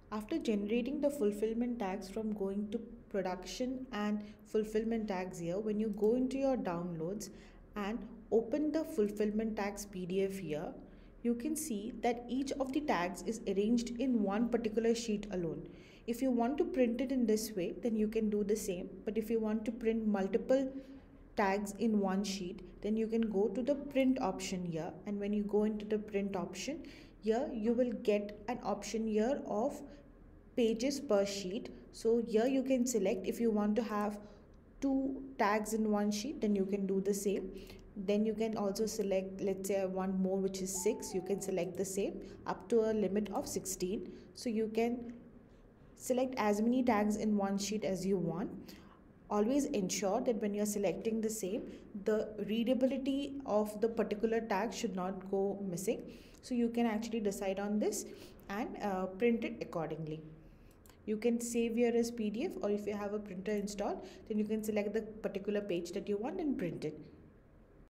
After generating the fulfillment tags from going to production and fulfillment tags here, when you go into your downloads and open the fulfillment tags PDF here, you can see that each of the tags is arranged in one particular sheet alone. If you want to print it in this way, then you can do the same. But if you want to print multiple tags in one sheet, then you can go to the print option here, and when you go into the print option here, you will get an option here of pages per sheet. So here you can select if you want to have two tags in one sheet, then you can do the same. Then you can also select, let's say I want more, which is 6, you can select the same up to a limit of 16. So you can select as many tags in one sheet as you want. Always ensure that when you are selecting the same, the readability of the particular tag should not go missing. So you can actually decide on this and print it accordingly. You can save here as PDF, or if you have a printer installed, then you can select the particular page that you want and print it.